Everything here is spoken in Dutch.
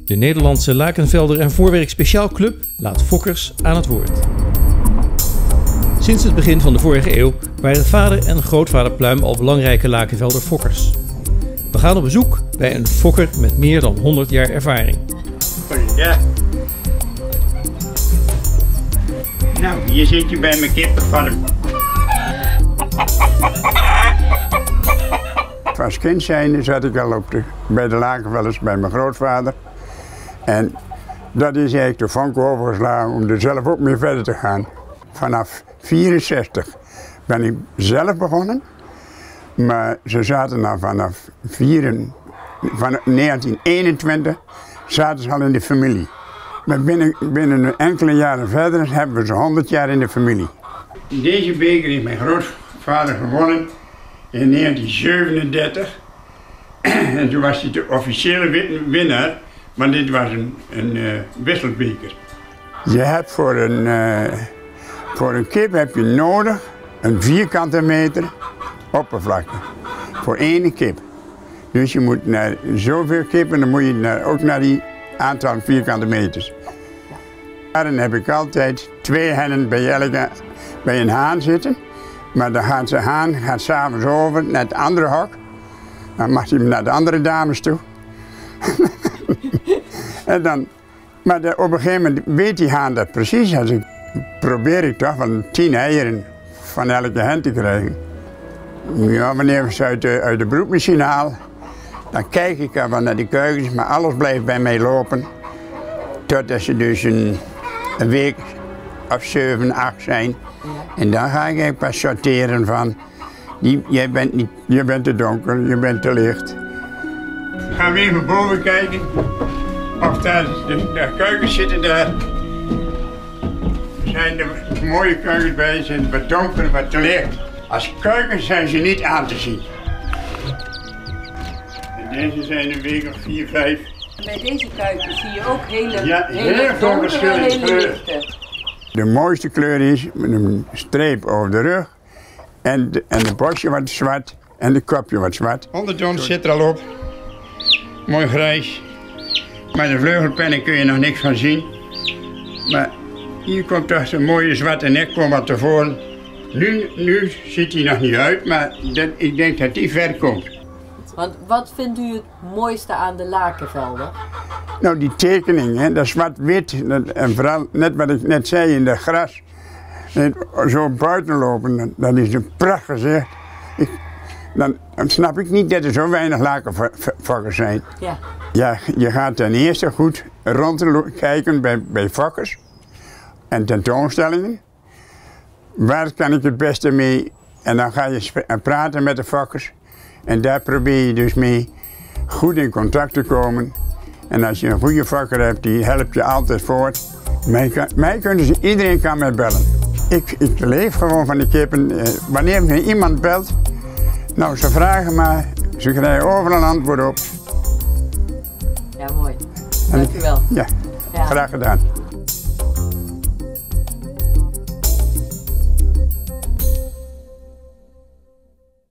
De Nederlandse Lakenvelder en Voorwerk Speciaalclub laat fokkers aan het woord. Sinds het begin van de vorige eeuw waren vader en grootvader Pluim al belangrijke Lakenvelder fokkers. We gaan op bezoek bij een fokker met meer dan 100 jaar ervaring. Ja. Nou, hier zit je bij mijn kippen van hem. Als kind zijnde zat ik al bij de Lakenvelders bij mijn grootvader. En dat is eigenlijk de vonk overgeslagen om er zelf ook mee verder te gaan. Vanaf 64 ben ik zelf begonnen. Maar ze zaten dan vanaf 1921 zaten ze al in de familie. Maar binnen enkele jaren verder hebben we ze 100 jaar in de familie. Deze beker heeft mijn grootvader gewonnen in 1937. En toen was hij de officiële winnaar, maar dit was een wisselbeker. Je hebt voor een kip heb je nodig een vierkante meter oppervlakte. Voor één kip. Dus je moet naar zoveel kippen, dan moet je ook naar die aantal vierkante meters. Dan heb ik altijd 2 hennen bij een haan zitten. Maar dan gaat de haan s'avonds over naar het andere hok. Dan mag hij naar de andere dames toe. En dan, maar op een gegeven moment weet die haan dat precies. Als ik probeer ik toch van 10 eieren van elke hen te krijgen. Ja, wanneer we ze uit de broedmachine halen, dan kijk ik even naar die kuikens, maar alles blijft bij mij lopen. Totdat ze dus een week of 7, 8 zijn. En dan ga ik pas sorteren van, je bent te donker, je bent te licht. Gaan we even boven kijken of daar de kuikens zitten daar. Er zijn er mooie kuikens bij, zijn wat donker, wat te licht. Als kuikens zijn ze niet aan te zien. En deze zijn een week of 4, 5. Bij deze kuikens zie je ook hele veel verschillende hele lichte. De mooiste kleur is met een streep over de rug en de borstje wat zwart en de kopje wat zwart. Ondertons zit er al op, mooi grijs. Maar de vleugelpennen kun je nog niks van zien. Maar hier komt toch zo'n mooie zwarte nek wat tevoren. Nu ziet hij nog niet uit, maar ik denk dat die ver komt. Want wat vindt u het mooiste aan de Lakenvelder? Nou, die tekening, hè, dat zwart-wit, en vooral net wat ik net zei in dat gras. Zo buiten lopen, dat is een prachtig gezicht. Dan snap ik niet dat er zo weinig lakenfokkers zijn. Ja. Ja, je gaat ten eerste goed rondkijken bij fokkers en tentoonstellingen. Waar kan ik het beste mee? En dan ga je praten met de fokkers. En daar probeer je dus mee goed in contact te komen. En als je een goede fokker hebt, die helpt je altijd voort. Iedereen kan mij bellen. Ik leef gewoon van de kippen. Wanneer me iemand belt, nou ze vragen maar, ze krijgen overal een antwoord op. Ja, mooi. Dank u wel. Ja, graag gedaan.